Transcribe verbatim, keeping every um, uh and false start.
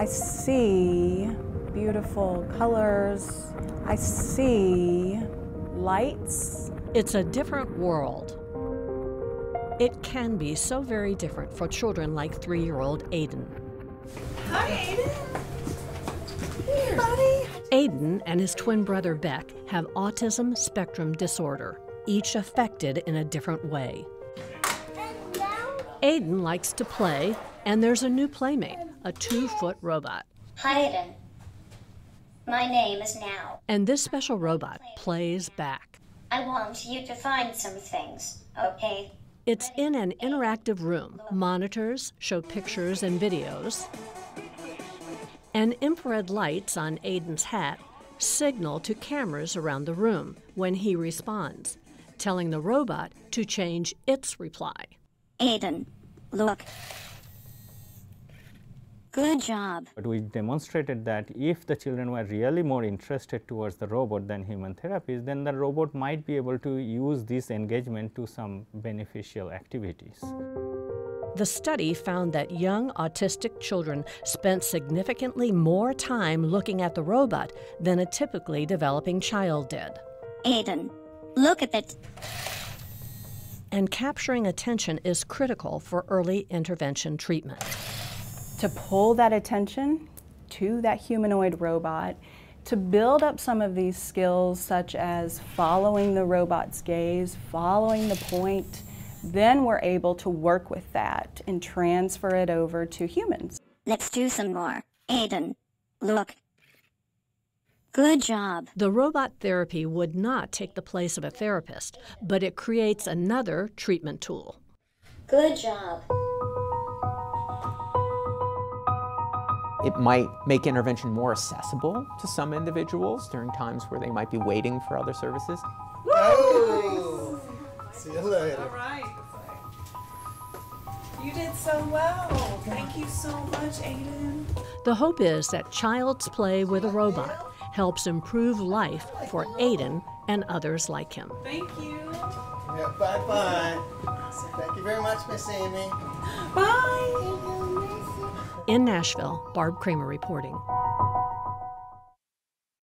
I see beautiful colors. I see lights. It's a different world. It can be so very different for children like three-year-old Aiden. Hi, Aiden. Here, buddy. Aiden and his twin brother Beck have autism spectrum disorder, each affected in a different way. Aiden likes to play, and there's a new playmate, a two-foot robot. Hi, Aiden. My name is Now. And this special robot plays back. I want you to find some things, okay? It's in an interactive room. Monitors show pictures and videos, and infrared lights on Aiden's hat signal to cameras around the room when he responds, telling the robot to change its reply. Aiden, look. Good job. But we demonstrated that if the children were really more interested towards the robot than human therapists, then the robot might be able to use this engagement to some beneficial activities. The study found that young autistic children spent significantly more time looking at the robot than a typically developing child did. Aiden, look at that. And capturing attention is critical for early intervention treatment. To pull that attention to that humanoid robot, to build up some of these skills such as following the robot's gaze, following the point, then we're able to work with that and transfer it over to humans. Let's do some more. Aiden, look. Good job. The robot therapy would not take the place of a therapist, but it creates another treatment tool. Good job. It might make intervention more accessible to some individuals during times where they might be waiting for other services. Oh. See you later. All right. You did so well. Thank you so much, Aiden. The hope is that child's play with a robot helps improve life for Aiden and others like him. Thank you. Yeah, bye-bye. Thank you very much, Miss Amy. Bye. In Nashville, Barb Kramer reporting.